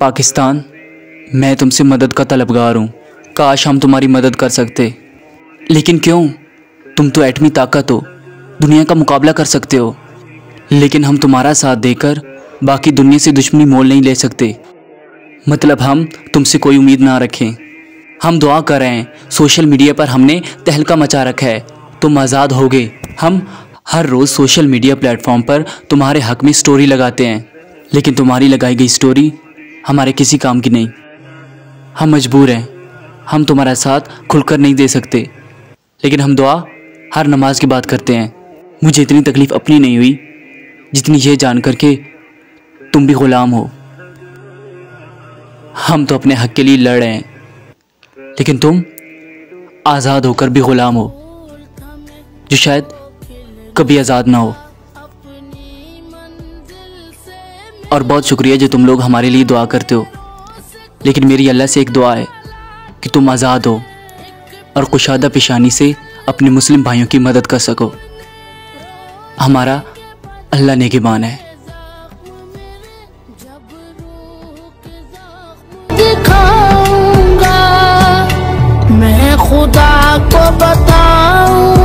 पाकिस्तान, मैं तुमसे मदद का तलबगार हूँ। काश हम तुम्हारी मदद कर सकते, लेकिन क्यों? तुम तो एटमी ताकत हो, दुनिया का मुकाबला कर सकते हो। लेकिन हम तुम्हारा साथ देकर बाकी दुनिया से दुश्मनी मोल नहीं ले सकते। मतलब हम तुमसे कोई उम्मीद ना रखें। हम दुआ कर रहे हैं, सोशल मीडिया पर हमने तहलका मचा रखा है, तुम आज़ाद होगे। हम हर रोज़ सोशल मीडिया प्लेटफॉर्म पर तुम्हारे हक़ में स्टोरी लगाते हैं, लेकिन तुम्हारी लगाई गई स्टोरी हमारे किसी काम की नहीं। हम मजबूर हैं, हम तुम्हारा साथ खुलकर नहीं दे सकते, लेकिन हम दुआ हर नमाज के बाद करते हैं। मुझे इतनी तकलीफ़ अपनी नहीं हुई जितनी ये जानकर के तुम भी ग़ुलाम हो। हम तो अपने हक़ के लिए लड़ रहे हैं, लेकिन तुम आज़ाद होकर भी ग़ुलाम हो, जो शायद कभी आज़ाद ना हो। और बहुत शुक्रिया जो तुम लोग हमारे लिए दुआ करते हो, लेकिन मेरी अल्लाह से एक दुआ है कि तुम आज़ाद हो और कुशादा पेशानी से अपने मुस्लिम भाइयों की मदद कर सको। हमारा अल्लाह नेगहबान है। दिखाऊंगा मैं खुदा को बताऊं।